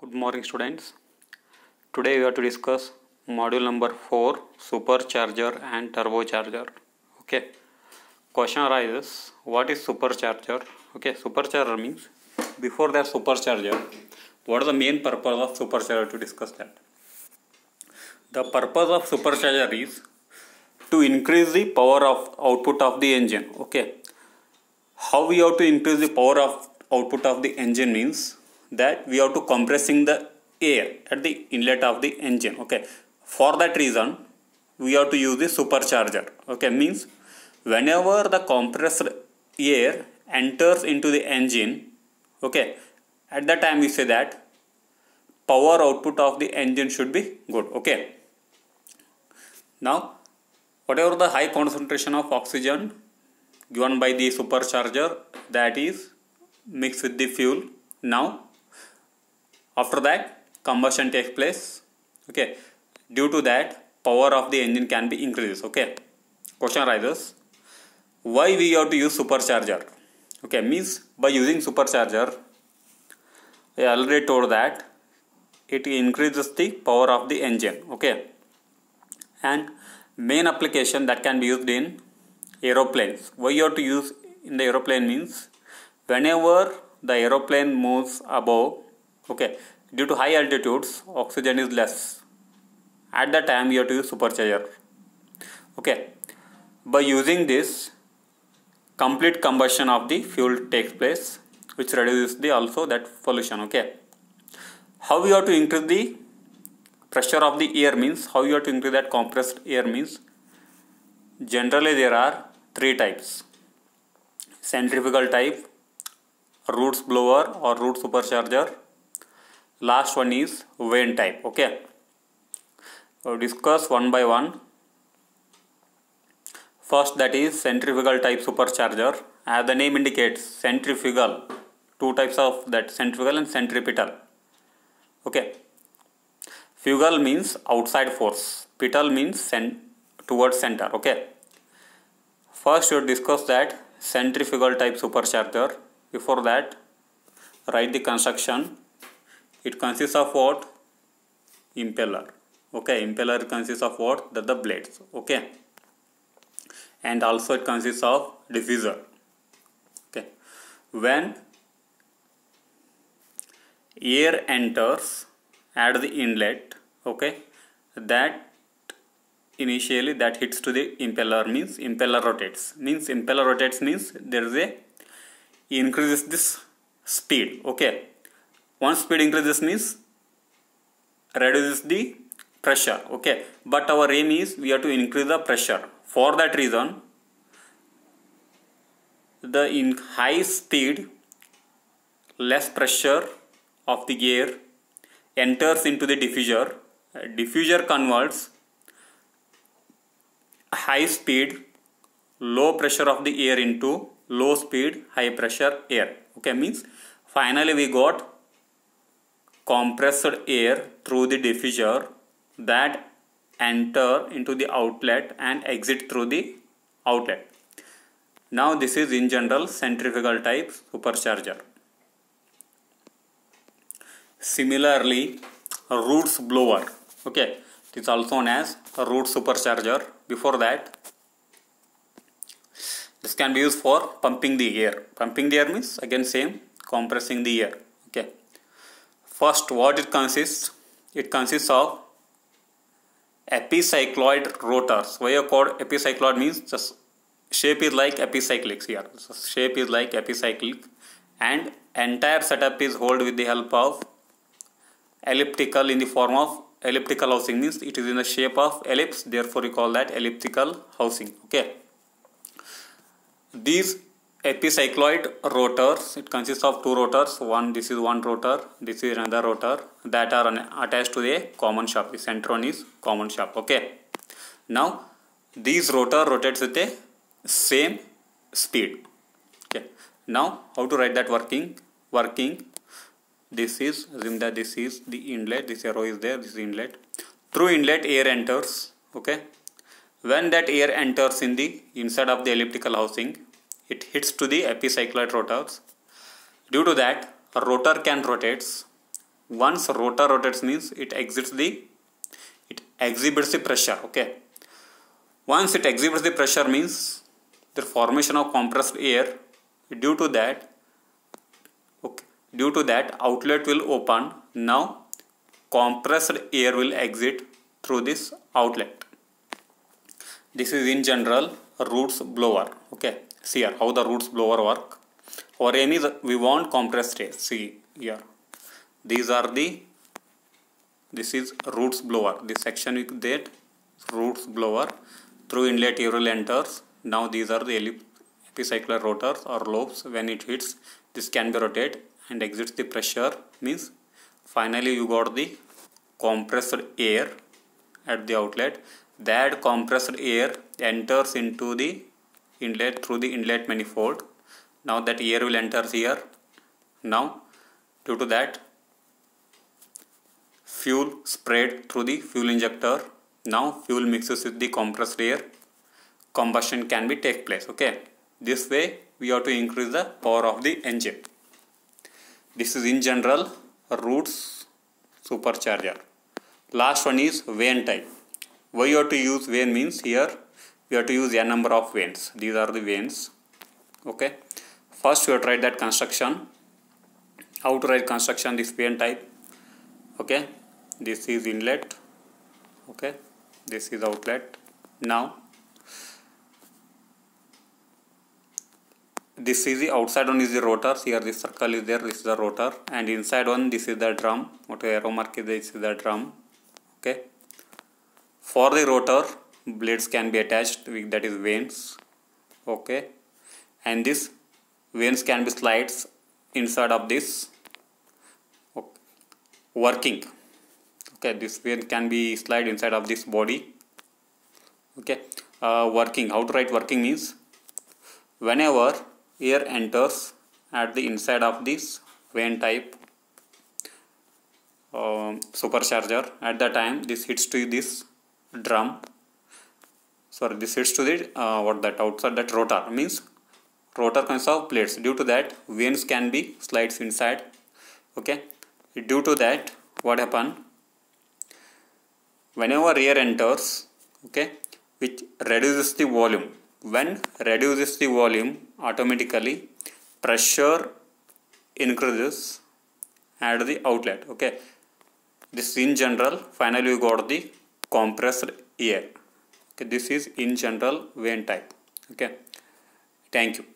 Good morning, students. Today we are to discuss module number 4, supercharger and turbocharger. Okay. Question arises, what is supercharger? Okay, supercharger means before that supercharger, what is the main purpose of supercharger? To discuss that. The purpose of supercharger is to increase the power of output of the engine. Okay. How we have to increase the power of output of the engine means that we have to compressing the air at the inlet of the engine. Okay, for that reason we have to use the supercharger. Okay, means whenever the compressed air enters into the engine, okay, at that time we say that power output of the engine should be good. Okay, now whatever the high concentration of oxygen given by the supercharger, that is mixed with the fuel. Now after that combustion takes place. Okay, due to that power of the engine can be increased. Okay, question arises, why we have to use supercharger? Okay, means by using supercharger, I already told that it increases the power of the engine. Okay, and main application that can be used in aeroplanes. Why you have to use in the aeroplane means whenever the aeroplane moves above, okay, due to high altitudes oxygen is less. At that time you have to use supercharger. Okay, by using this complete combustion of the fuel takes place, which reduces the also that pollution. Okay, how we have to increase the pressure of the air means, how you have to increase that compressed air means, generally there are three types: centrifugal type, Roots blower or Root supercharger. Last one is vane type. Okay, we'll discuss one by one. First, that is centrifugal type supercharger. As the name indicates, centrifugal, two types of that, centrifugal and centripetal. Okay, fugal means outside force, petal means towards center. Okay, first you discuss that centrifugal type supercharger. Before that, write the construction. It consists of what? Impeller. Okay, impeller consists of what? The blades. Okay, and also it consists of diffuser. Okay, when air enters at the inlet, okay, that initially that hits to the impeller means impeller rotates. Means impeller rotates means there is a increases this speed. Okay, once speed increases means reduces the pressure. Okay, but our aim is we have to increase the pressure. For that reason, the in high speed less pressure of the air enters into the diffuser. Diffuser converts high speed low pressure of the air into low speed high pressure air. Okay, means finally we got compressed air through the diffuser that enter into the outlet and exit through the outlet. Now this is in general centrifugal type supercharger. Similarly, Roots blower. Okay, it is also known as a Root supercharger. Before that, this can be used for pumping the air. Pumping the air means again same, compressing the air. Okay. First, what it consists? It consists of epicycloid rotors. Why are called epicycloid means just shape is like epicyclic here. So shape is like epicyclic, and entire setup is held with the help of elliptical in the form of elliptical housing, means it is in the shape of ellipse, therefore we call that elliptical housing. Okay, these epicycloid rotors, it consists of two rotors. This is one rotor, this is another rotor, that are attached to a common shaft. The center one is common shaft. Okay, now these rotor rotates with a same speed. Okay, now how to write that working? This is, assume that this is the inlet, this arrow is there, this is inlet. Through inlet air enters. Okay, when that air enters in the inside of the elliptical housing, it hits to the epicycloid rotors. Due to that, a rotor can rotate once rotor rotates means it exhibits the pressure. Okay, once it exhibits the pressure means the formation of compressed air. Due to that outlet will open. Now compressed air will exit through this outlet. This is in general Roots blower. Okay, see here how the Roots blower work. Our aim is we want compressed air. See here, this is Roots blower. This section with that Roots blower, through inlet air will enters. Now these are the epicycler rotors or lobes. When it hits, this can be rotated and exits the pressure, means finally you got the compressed air at the outlet. That compressed air enters into the inlet through the inlet manifold. Now that air will enter here. Now due to that, fuel sprayed through the fuel injector. Now fuel mixes with the compressed air. Combustion can be take place. Okay, this way we have to increase the power of the engine. This is in general Roots supercharger. Last one is vane type. Why you have to use vane means here we have to use a number of vanes. These are the vanes. Okay, first we have to write that construction. How to write construction this vane type? Okay, this is inlet. Okay, this is outlet. Now this is the outside one is the rotor. Here this circle is there, this is the rotor, and inside one this is the drum. What arrow mark is this is the drum. Okay, for the rotor blades can be attached with, that is vanes. Okay, and this vanes can be slides inside of this. Okay. Working. Okay, this vane can be slide inside of this body. Okay, working. How to write working means whenever air enters at the inside of this vane type supercharger, at the time this hits to this drum. Sorry, this hits to the outside that rotor, means rotor consists of plates. Due to that, vanes can be slides inside. Okay, due to that, what happen? Whenever air enters, okay, which reduces the volume. When reduces the volume, automatically pressure increases at the outlet. Okay, this in general. Finally, you got the compressed air. Okay, this is in general vane type. Okay, thank you.